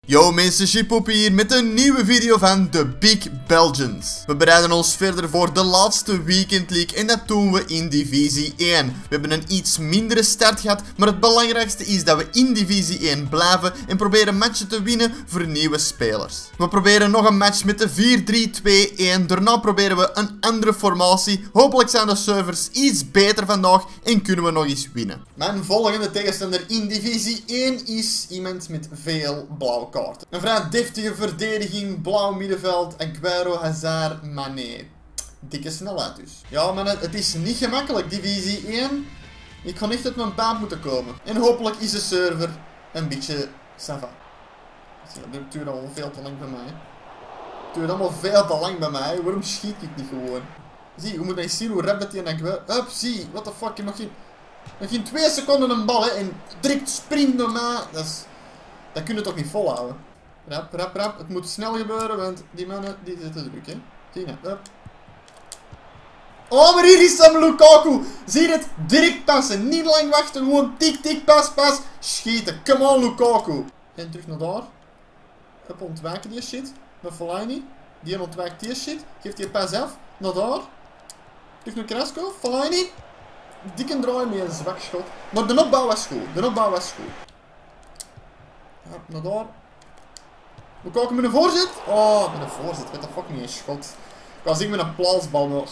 Yo mensen, Chipoepie hier met een nieuwe video van The Big Belgians. We bereiden ons verder voor de laatste Weekend League en dat doen we in Divisie 1. We hebben een iets mindere start gehad, maar het belangrijkste is dat we in Divisie 1 blijven en proberen matchen te winnen voor nieuwe spelers. We proberen nog een match met de 4-3-2-1, daarna proberen we een andere formatie. Hopelijk zijn de servers iets beter vandaag en kunnen we nog eens winnen. Mijn volgende tegenstander in Divisie 1 is iemand met veel blauw kaarten. Een vrij deftige verdediging, blauw middenveld, Aguero, Hazard, Mané. Dikke snelheid dus. Ja man, het is niet gemakkelijk, Divisie 1. Ik ga echt uit mijn baan moeten komen. En hopelijk is de server een beetje sava. Dat duurt allemaal veel te lang bij mij. Het duurt allemaal veel te lang bij mij. Waarom schiet ik niet gewoon? Zie, we moeten eens zien hoe rap dat die Aguero... Up, zie, what the fuck, je nog geen 2 seconden een bal, hè, en direct sprint door mij. Dat kun je toch niet volhouden? Rap, rap, rap. Het moet snel gebeuren, want die mannen die zitten druk, hè. Zie je, hup. Oh, maar hier is hem, Lukaku. Zie je het? Direct passen. Niet lang wachten. Gewoon tik, tik, pas, pas. Schieten. Come on, Lukaku. En terug naar daar. Hup, ontwijken die shit. Naar Fellaini. Die ontwijkt die shit. Geeft die pas af. Naar daar. Terug naar Carrasco. Fellaini. Dikke draai met een zwak schot. Maar de opbouw was goed. De opbouw was goed. Ja, naar daar. We kijken met een voorzet. Oh, met een voorzet. Wat de fuck niet een schot. Ik was ik met een plaatsbal nog.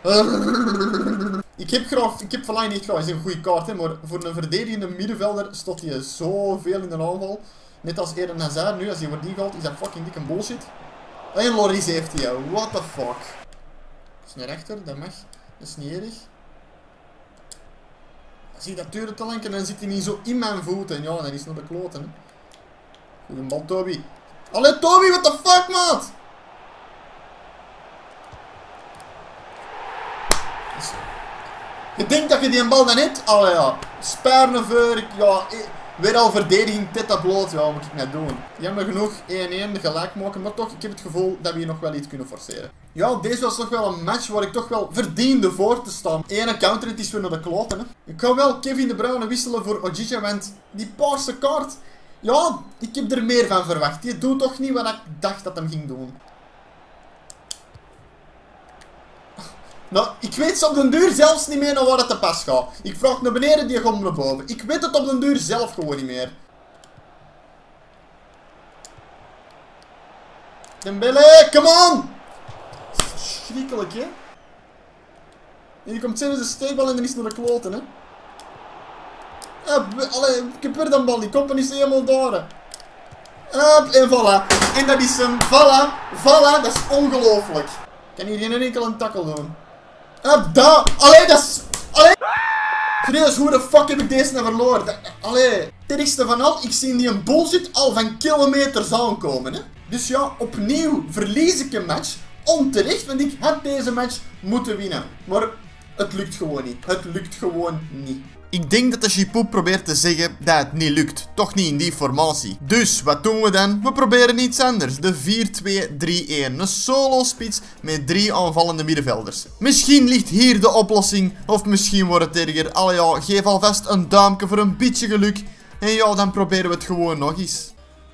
Ik heb Fellaini niet graag. Hij is een goede kaart, hè, maar voor een verdedigende middenvelder stond hij zoveel in de aanval. Net als Eden Hazard nu, als hij wordt ingehaald, is dat fucking dikke bullshit. En Loris heeft hij. What the fuck. Dat is naar rechter, dat mag. Dat is niet erg. Zie dat duurde te lang en dan zit hij niet zo in mijn voeten. Ja, dan is het naar de kloten. Hè. Goeie bal, Toby. Allee, Toby, what the fuck, maat? Je denkt dat je die een bal dan hebt? Allee, ja. Sperrenveur, ja. Weer al verdediging, dit bloot. Ja, wat moet ik net doen? Jammer genoeg, 1-1, de gelijk maken. Maar toch, ik heb het gevoel dat we hier nog wel iets kunnen forceren. Ja, deze was toch wel een match waar ik toch wel verdiende voor te staan. Ene counter, het is weer naar de kloten, hè. Ik ga wel Kevin De Bruyne wisselen voor Ojija, want die paarse kaart... Ja, ik heb er meer van verwacht. Die doet toch niet wat ik dacht dat hem ging doen. Nou, ik weet op den duur zelfs niet meer naar waar het te pas gaat. Ik vraag naar beneden, die gaat naar boven. Ik weet het op den duur zelf gewoon niet meer. Dembele, come on! Dat is verschrikkelijk, hè? En hier komt zelfs de steekbal en dan is het naar de kloten, hè? Allee, ik heb weer dat bal, die komt er niet helemaal door. En voilà. En dat is hem. Voilà. Voilà, dat is ongelooflijk. Ik kan hier geen enkele tackle doen. Daar. Allee, dat is... Allee. Serieus, hoe de fuck heb ik deze nou verloren? Allee. Het ergste van al, ik zie die een bullshit al van kilometers aankomen, hè. Dus ja, opnieuw verlies ik een match. Onterecht, want ik had deze match moeten winnen. Maar het lukt gewoon niet. Het lukt gewoon niet. Ik denk dat de Chipoep probeert te zeggen dat het niet lukt. Toch niet in die formatie. Dus, wat doen we dan? We proberen iets anders. De 4-2-3-1. Een solo spits met 3 aanvallende middenvelders. Misschien ligt hier de oplossing. Of misschien wordt het erger. Allee ja, geef alvast een duimpje voor een beetje geluk. En ja, dan proberen we het gewoon nog eens.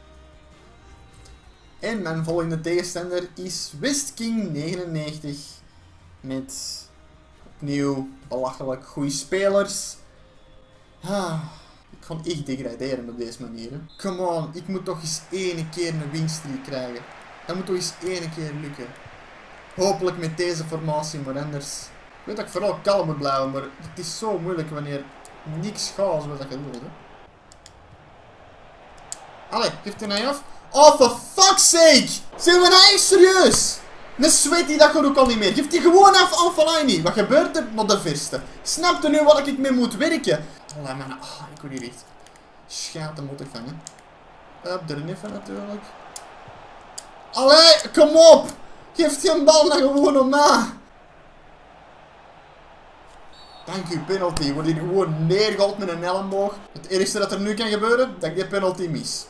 En mijn volgende tegenstander is Westking 99. Met opnieuw belachelijk goede spelers. Ik ga echt degraderen op deze manier. Hè. Come on, ik moet toch eens 1 keer een winstreak krijgen. Dat moet toch eens 1 keer lukken. Hopelijk met deze formatie, maar anders... Ik weet dat ik vooral kalm moet blijven, maar het is zo moeilijk wanneer niks gaat zoals dat je wilt. Hè. Allee, geeft hij nou af? Oh, for fuck's sake! Zijn we nou echt serieus? Een sweaty, dat gaat ook al niet meer. Geeft hij gewoon af aan Fellaini. Wat gebeurt er? Naar de verste. Snap je nu wat ik mee moet werken? Allee man, ik wil hier echt schaten moet ik vangen. Er even natuurlijk. Allee, kom op! Geef die een bal dan gewoon om na. Dank u, penalty. Wordt hier gewoon neergehaald met een elleboog. Het ergste dat er nu kan gebeuren, dat ik die penalty mis.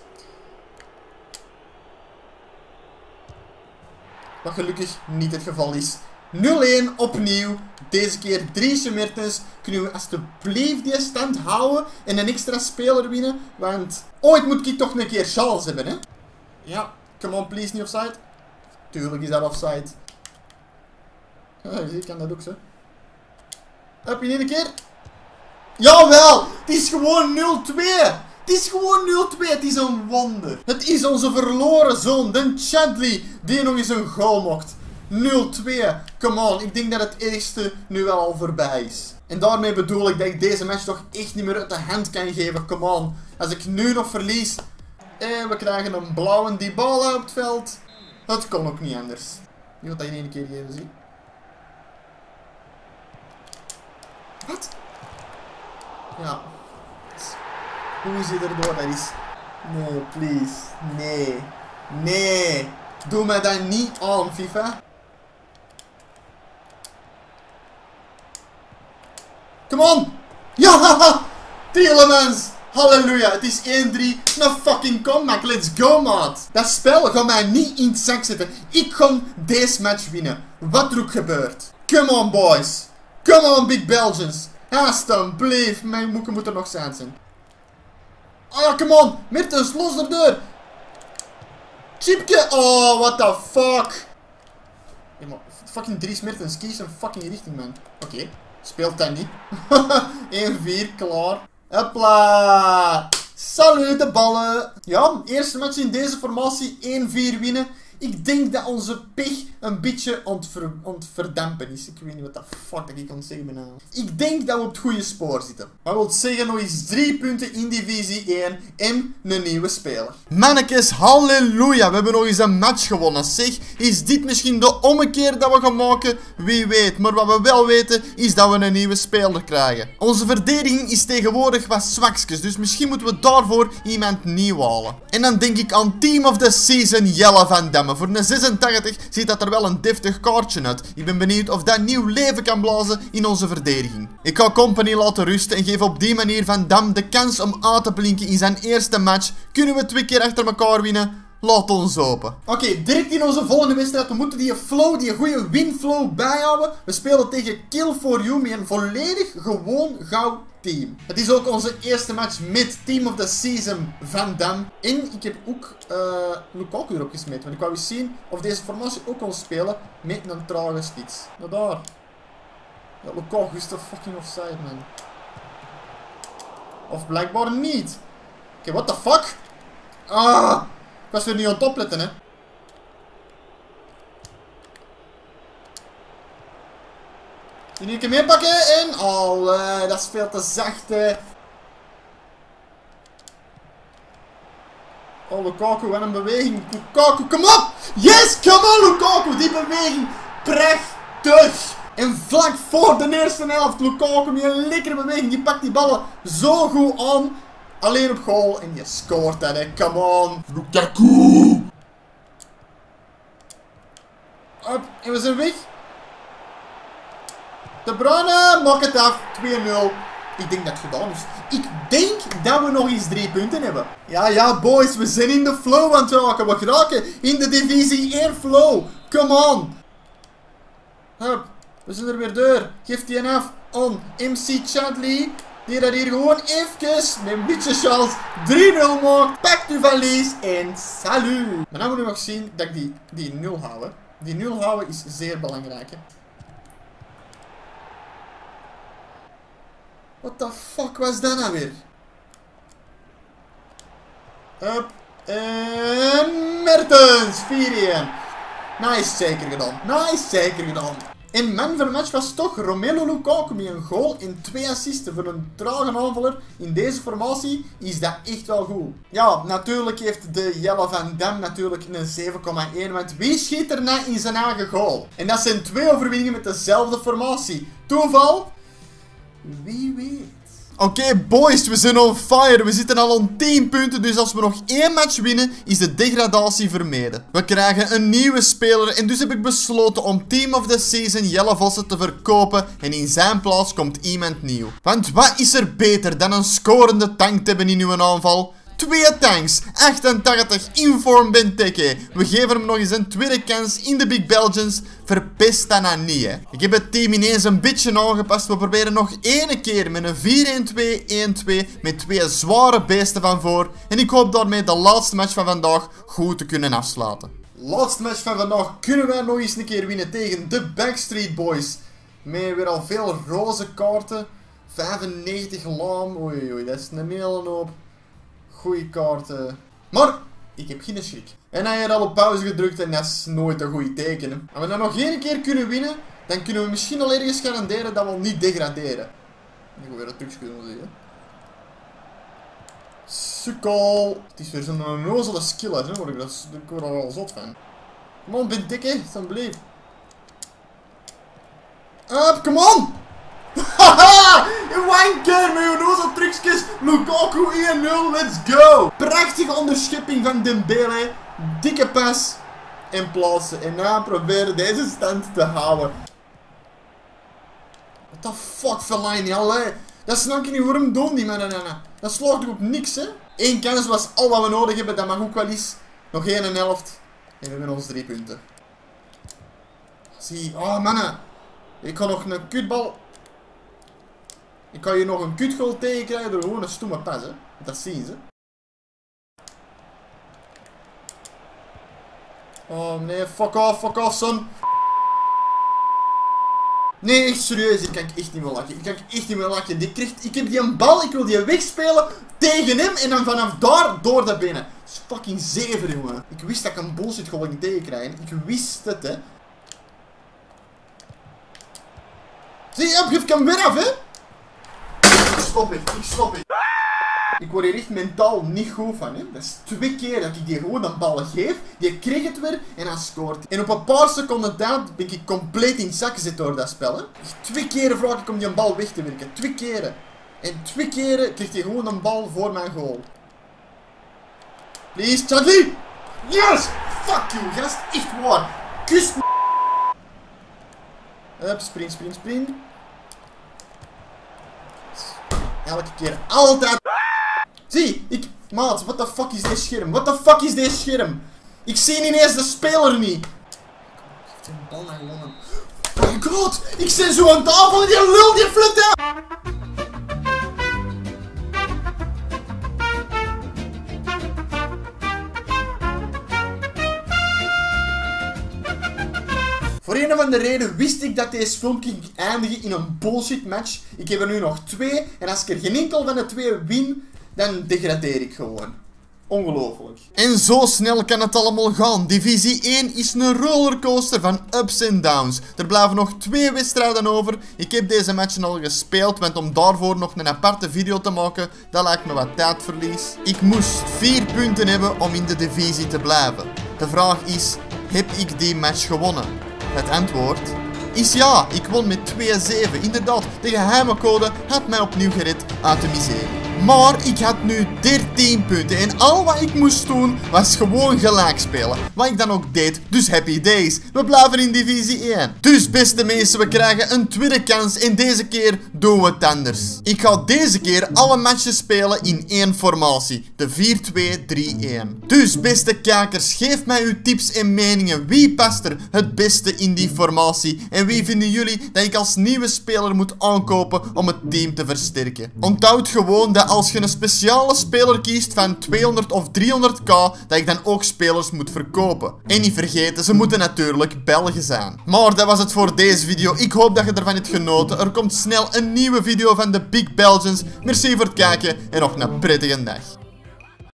Wat gelukkig niet het geval is. 0-1 opnieuw. Deze keer 3 Mertens. Kunnen we alsjeblieft die stand houden en een extra speler winnen? Want ooit moet ik toch een keer Charles hebben, hè? Ja, come on, please, niet offside. Tuurlijk is dat offside. Ik kan dat ook zo. Heb je niet een keer? Jawel! Het is gewoon 0-2! Het is gewoon 0-2, het is een wonder. Het is onze verloren zoon, de Chadley, die nog eens een goal mocht. 0-2, come on, ik denk dat het eerste nu wel al voorbij is. En daarmee bedoel ik dat ik deze match toch echt niet meer uit de hand kan geven, come on. Als ik nu nog verlies, we krijgen een blauwe Dybala op het veld. Het kon ook niet anders. Je wilt dat in één keer geven, zie. Wat? Ja. Hoe is hij erdoor? Dat is... Nee, please. Nee. Nee. Doe mij dat niet aan, FIFA. Come on. Ja! Tielemans. Halleluja. Het is 1-3. Een fucking comeback. Let's go, maat. Dat spel gaat mij niet in het zak zetten. Ik ga deze match winnen. Wat er ook gebeurt. Come on, boys. Come on, big Belgians. Alsjeblieft. Mijn moeken moet er nog zijn. Oh ja, come on. Mertens, los de deur. Chipke. Oh, what the fuck. Ja, maar fucking Dries Mertens. Kies een fucking richting, man. Oké. Speelt dat niet. 1-4, klaar. Hopla. Salut, de ballen. Ja, eerste match in deze formatie. 1-4 winnen. Ik denk dat onze pech een beetje ontverdampen is. Ik weet niet wat de fuck dat ik kan zeggen bijna. Ik denk dat we op het goede spoor zitten. Dat wil zeggen nog eens 3 punten in divisie 1 en een nieuwe speler. Mannekes, halleluja. We hebben nog eens een match gewonnen. Zeg, is dit misschien de ommekeer dat we gaan maken? Wie weet. Maar wat we wel weten is dat we een nieuwe speler krijgen. Onze verdediging is tegenwoordig wat zwakjes. Dus misschien moeten we daarvoor iemand nieuw halen. En dan denk ik aan Team of the Season Jelle van Damme. Voor een 86 ziet dat er wel een deftig kaartje uit. Ik ben benieuwd of dat nieuw leven kan blazen in onze verdediging. Ik ga Company laten rusten en geef op die manier Van Dam de kans om aan te blinken in zijn eerste match. Kunnen we 2 keer achter elkaar winnen? Laat ons open. Oké, direct in onze volgende wedstrijd. We moeten die flow, die goede winflow bijhouden. We spelen tegen Kill for You met een volledig gewoon goud team. Het is ook onze eerste match met Team of the Season Van Dam. En ik heb ook Lukaku erop gesmeten. Want ik wou eens zien of deze formatie ook kon spelen met een trage spits. Nou daar. Ja, Lukaku is toch fucking offside, man. Of blijkbaar niet. Oké, what the fuck? Ah! Ik was weer niet aan het opletten, hè. Die nu een keer meepakken en... Oh, dat is veel te zacht, hè. Oh, Lukaku, wat een beweging. Lukaku, kom op! Yes, come on, Lukaku. Die beweging. Prachtig. En vlak voor de eerste helft, Lukaku met een lekkere beweging. Die pakt die ballen zo goed aan. Alleen op goal en je scoort dat, hè. Come on. Lukaku. Hop, en we zijn weg. De Bruyne, maak het af. 2-0. Ik denk dat het gedaan is. Ik denk dat we nog eens 3 punten hebben. Ja, boys. We zijn in de flow aan het raken. We geraken in de divisie 1 flow. Come on. Hup. We zijn er weer door. Geef die af aan MC Chadley. Die dat hier gewoon even met een beetje chance 3-0 maakt. Pak uw valies en salut. Maar dan moeten we nog zien dat ik die 0 hou. Die 0 houden is zeer belangrijk. Hè. What the fuck was dat nou weer? Up. En Mertens. 4-1. Nice, zeker gedaan. Nice, zeker gedaan. En man van de match was toch Romelu Lukaku met een goal en 2 assisten. Voor een trage aanvaller in deze formatie is dat echt wel goed. Ja, natuurlijk heeft de Jelle van Dam natuurlijk een 7,1. Want wie schiet er nou in zijn eigen goal? En dat zijn 2 overwinningen met dezelfde formatie. Toeval? Wie weet. Oké, boys, we zijn on fire. We zitten al op 10 punten, dus als we nog 1 match winnen, is de degradatie vermeden. We krijgen een nieuwe speler en dus heb ik besloten om Team of the Season Jelle Vossen te verkopen en in zijn plaats komt iemand nieuw. Want wat is er beter dan een scorende tank te hebben in uw aanval? 2 tanks, 88 inform Benteke. We geven hem nog eens een tweede kans in de Big Belgians. Verpest dat nou niet, hè. Ik heb het team ineens een beetje aangepast. We proberen nog één keer met een 4-1-2-1-2 met 2 zware beesten van voor. En ik hoop daarmee de laatste match van vandaag goed te kunnen afsluiten. Laatste match van vandaag kunnen wij nog eens een keer winnen tegen de Backstreet Boys. Met weer al veel roze kaarten. 95 laam. Oei, oei, dat is een hele hoop. Goeie kaarten. Maar ik heb geen schrik. En hij heeft al op pauze gedrukt en dat is nooit een goed teken. Hè. Als we dat nog één keer kunnen winnen, dan kunnen we misschien al ergens garanderen dat we niet degraderen. Ik wil weer een trucs kunnen zeggen. Sukkel. Het is weer zo'n onnozele skill, hè. Ik word er wel zot van. Kom on, Benteke, alsjeblieft. Up, come on! Haha! Wanker met uw nozel trucjes. Lukaku 1-0, let's go! Prachtige onderschepping van Dembele. Dikke pas. En plaatsen. En na proberen deze stand te houden. What the fuck, Fellaini, allee. Dat snap ik niet, waarom doen die mannen? Dat slaagt toch op niks, hè? 1 kans was al wat we nodig hebben, dat mag ook wel eens. Nog 1 helft. En we hebben ons 3 punten. Zie, oh mannen. Ik kan nog een kutbal. Ik kan hier nog een kutgoal tegen krijgen door gewoon een stomme pas, hè. Dat zien ze. Oh nee, fuck off, son. Nee, echt serieus, hier kan ik echt niet meer lachen. Ik heb die een bal, ik wil die wegspelen tegen hem en dan vanaf daar door de benen. Dat is fucking 7, jongen. Ik wist dat ik een bullshit gewoon niet tegenkrijgen. Ik wist het, hè. Zie je, geef ik hem weer af, hè. Ik stop het. Ik word hier echt mentaal niet goed van, hè. Dat is 2 keer dat ik die gewoon een bal geef, die kreeg het weer en hij scoort. En op een paar seconden tijd ben ik compleet in het zak gezet door dat spel, hè. Echt 2 keren vraag ik om die bal weg te werken. 2 keren. En 2 keren kreeg hij gewoon een bal voor mijn goal. Please, Chadley! Yes! Fuck you, gast. Echt waar. Kus me. Hup, spring. Elke keer, altijd. Zie, maat, what the fuck is deze scherm? Ik zie ineens de speler niet. Geef die bal naar gewonnen. Oh my god, ik zit zo aan tafel en die lul die fluit aan. Voor een of andere reden wist ik dat deze film ging eindigen in een bullshit match. Ik heb er nu nog 2 en als ik er geen enkel van de 2 win, dan degradeer ik gewoon. Ongelooflijk. En zo snel kan het allemaal gaan. Divisie 1 is een rollercoaster van ups en downs. Er blijven nog 2 wedstrijden over. Ik heb deze matchen al gespeeld, want om daarvoor nog een aparte video te maken, dat lijkt me wat tijdverlies. Ik moest 4 punten hebben om in de divisie te blijven. De vraag is, heb ik die match gewonnen? Het antwoord is ja, ik won met 2-7. Inderdaad, de geheime code had mij opnieuw gered uit de miserie. Maar ik had nu 13 punten en al wat ik moest doen was gewoon gelijk spelen. Wat ik dan ook deed, dus happy days. We blijven in divisie 1. Dus beste mensen, we krijgen een tweede kans en deze keer doen we het anders. Ik ga deze keer alle matches spelen in 1 formatie. De 4-2-3-1. Dus beste kijkers, geef mij uw tips en meningen. Wie past er het beste in die formatie? En wie vinden jullie dat ik als nieuwe speler moet aankopen om het team te versterken? Onthoud gewoon dat als je een speciale speler kiest van 200 of 300k, dat ik dan ook spelers moet verkopen. En niet vergeten, ze moeten natuurlijk Belgen zijn. Maar dat was het voor deze video. Ik hoop dat je ervan hebt genoten. Er komt snel een nieuwe video van de Big Belgians. Merci voor het kijken en nog een prettige dag.